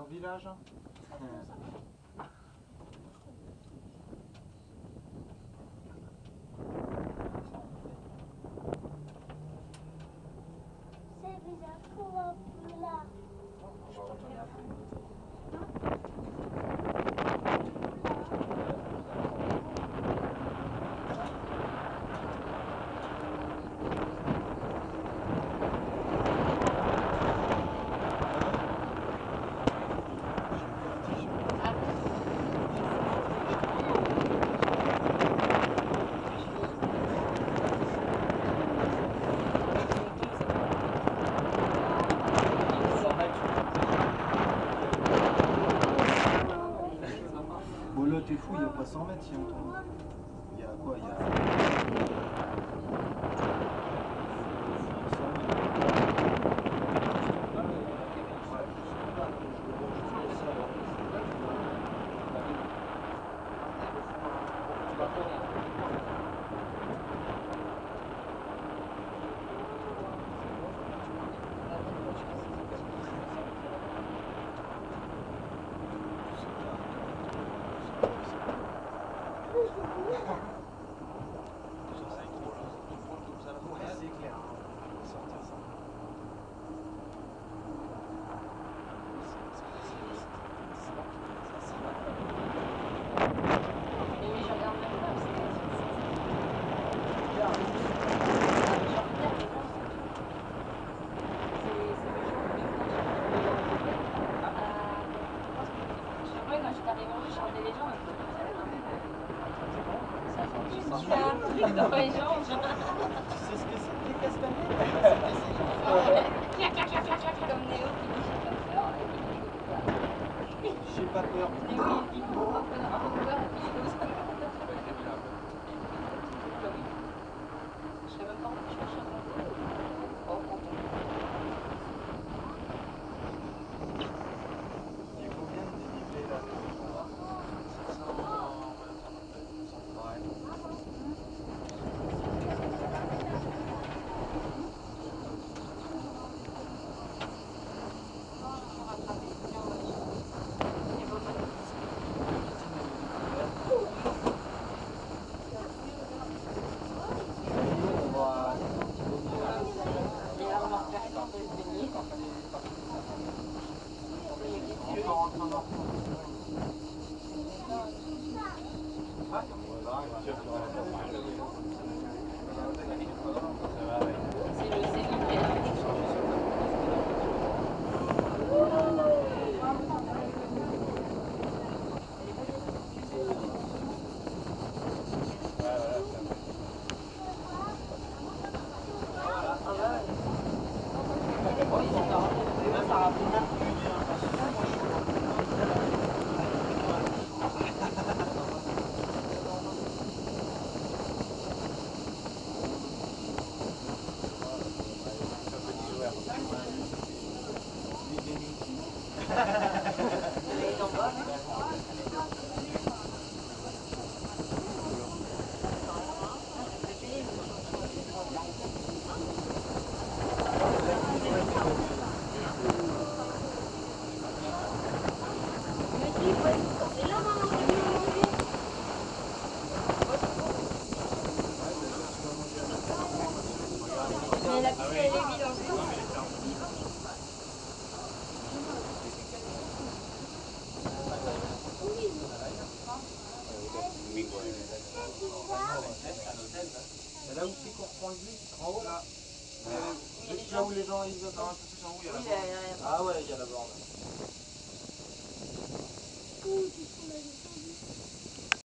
village. Là, t'es fou, il n'y a pas 100 mètres si on tombe. Il y a quoi? Il y a... Dans les jambes. Tu sais ce que c'est que les castanets? Comme Néo qui dit j'ai pas peur. J'ai pas peur. Néo il dit un peu peur et puis il ose. Je sais même pas où je cherche un peu. Oh, Il y a combien de dénivelé là? Mais la piscine elle est vide en fait. C'est là où c'est qu'on reprend le bus? En haut là? Juste là où les gens ils attendent un peu plus en haut, il y a la borne. Ah ouais, il y a la borne.